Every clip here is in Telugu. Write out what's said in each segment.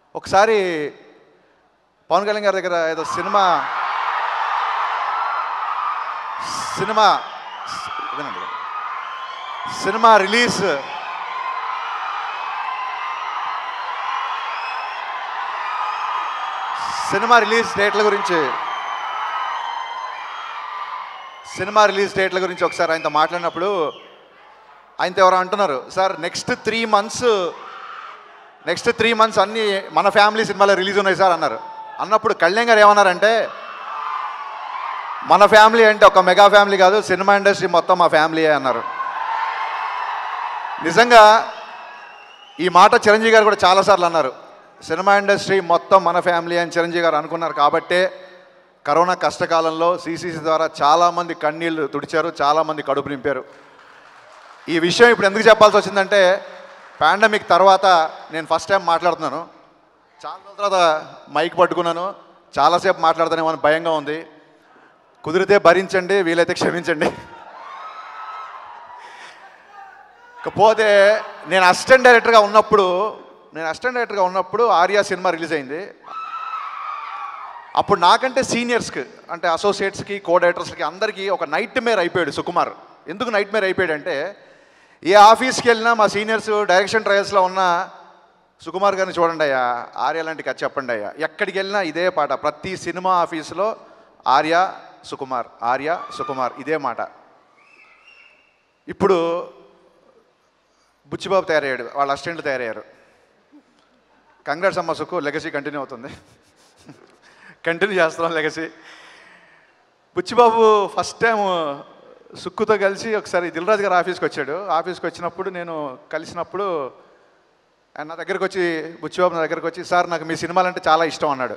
ఒకసారి పవన్ కళ్యాణ్ గారి దగ్గర ఏదో సినిమా రిలీజ్ డేట్ల గురించి ఒకసారి ఆయనతో మాట్లాడినప్పుడు ఆయనతో ఎవరో అంటున్నారు, సార్ నెక్స్ట్ త్రీ మంత్స్ అన్నీ మన ఫ్యామిలీ సినిమాలో రిలీజ్ ఉన్నాయి సార్ అన్నారు. అన్నప్పుడు కళ్యాణ్ గారు ఏమన్నారంటే, మన ఫ్యామిలీ అంటే ఒక మెగా ఫ్యామిలీ కాదు, సినిమా ఇండస్ట్రీ మొత్తం మా ఫ్యామిలీయే అన్నారు. నిజంగా ఈ మాట చిరంజీవి గారు కూడా చాలాసార్లు అన్నారు, సినిమా ఇండస్ట్రీ మొత్తం మన ఫ్యామిలీ అని చిరంజీవి గారు అనుకున్నారు. కాబట్టే కరోనా కష్టకాలంలో సిసిసి ద్వారా చాలామంది కన్నీళ్లు తుడిచారు, చాలామంది కడుపు నింపారు. ఈ విషయం ఇప్పుడు ఎందుకు చెప్పాల్సి వచ్చిందంటే, పాండమిక్ తర్వాత నేను ఫస్ట్ టైం మాట్లాడుతున్నాను. చాలా రోజుల తర్వాత మైక్ పట్టుకున్నాను, చాలాసేపు మాట్లాడుతానేమో అని భయంగా ఉంది. కుదిరితే భరించండి, వీలైతే క్షమించండి. ఇకపోతే నేను అసిస్టెంట్ డైరెక్టర్గా ఉన్నప్పుడు ఆర్యా సినిమా రిలీజ్ అయింది. అప్పుడు నాకంటే సీనియర్స్కి, అంటే అసోసియేట్స్కి, కో డైరెక్టర్స్కి అందరికీ ఒక నైట్ మేర్ అయిపోయాడు సుకుమార్. ఎందుకు నైట్ మేర్ అయిపోయాడు అంటే, ఏ ఆఫీస్కి వెళ్ళినా మా సీనియర్స్ డైరెక్షన్ ట్రయల్స్లో ఉన్న సుకుమార్ గారిని చూడండి అయ్యా, ఆర్య లాంటి కథ చెప్పండి అయ్యా. ఎక్కడికి వెళ్ళినా ఇదే పాట, ప్రతి సినిమా ఆఫీసులో ఆర్య సుకుమార్ ఇదే మాట. ఇప్పుడు బుచ్చిబాబు తయారయ్యాడు, వాళ్ళ అసిస్టెంట్లు తయారయ్యారు. కంగ్రాట్స్ అమ్మ సుక్కు, లెగసీ కంటిన్యూ అవుతుంది. కంటిన్యూ చేస్తున్నాం లెగసీ. బుచ్చిబాబు ఫస్ట్ టైం సుక్కుతో కలిసి ఒకసారి దిల్రాజు గారు ఆఫీస్కి వచ్చాడు. ఆఫీస్కి వచ్చినప్పుడు నేను కలిసినప్పుడు ఆయన నా దగ్గరకు వచ్చి, బుచ్చిబాబు నా దగ్గరకు వచ్చి, సార్ నాకు మీ సినిమాలంటే చాలా ఇష్టం అన్నాడు.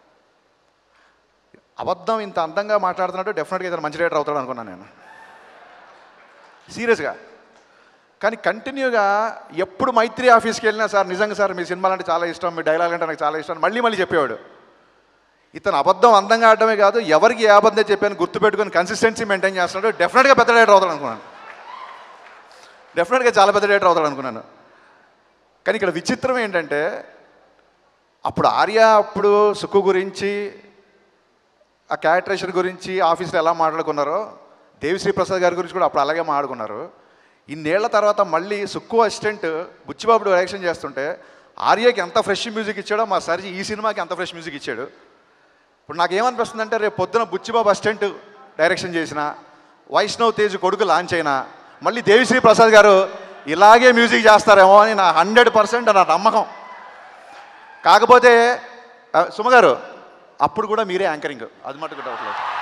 అబద్ధం, ఇంత అందంగా మాట్లాడుతున్నాడు, డెఫినెట్గా ఇతను మంచి రైటర్ అవుతాడు అనుకున్నాను నేను, సీరియస్గా. కానీ కంటిన్యూగా ఎప్పుడు మైత్రి ఆఫీస్కి వెళ్ళినా, సార్ నిజంగా సార్ మీ సినిమాలంటే చాలా ఇష్టం, మీ డైలాగ్ అంటే నాకు చాలా ఇష్టం మళ్ళీ చెప్పేవాడు. ఇతను అబద్ధం అందంగా ఆడటమే కాదు, ఎవరికి ఏ అబద్ధం చెప్పాను గుర్తుపెట్టుకొని కన్సిస్టెన్సీ మెయింటైన్ చేస్తున్నాడు. డెఫినెట్గా పెద్ద రైటర్ అవుతాడు అనుకున్నాను, డెఫినెట్గా చాలా పెద్ద రైటర్ అవుతాడు అనుకున్నాను. కానీ ఇక్కడ విచిత్రం ఏంటంటే, అప్పుడు ఆర్య, అప్పుడు సుక్కు గురించి, ఆ క్యారెక్టరేషన్ గురించి ఆఫీస్లో ఎలా మాట్లాడుకున్నారో, దేవిశ్రీ ప్రసాద్ గారి గురించి కూడా అప్పుడు అలాగే మాట్లాడుకున్నారు. ఇన్నేళ్ల తర్వాత మళ్ళీ సుక్కు అసిస్టెంట్ బుచ్చిబాబు డైరెక్షన్ చేస్తుంటే ఆర్యకి ఎంత ఫ్రెష్ మ్యూజిక్ ఇచ్చాడో మా సర్జీ ఈ సినిమాకి ఎంత ఫ్రెష్ మ్యూజిక్ ఇచ్చాడు. ఇప్పుడు నాకేమనిపిస్తుందంటే, రేపు పొద్దున బుచ్చిబాబు అసిస్టెంట్ డైరెక్షన్ చేసిన, వైష్ణవ్ తేజ్ కొడుకు లాంచ్ అయినా, మళ్ళీ దేవిశ్రీ ప్రసాద్ గారు ఇలాగే మ్యూజిక్ చేస్తారేమో అని నా 100% నా నమ్మకం. కాకపోతే సుమ గారు అప్పుడు కూడా మీరే యాంకరింగ్, అది మటుకు డౌట్ లేదు.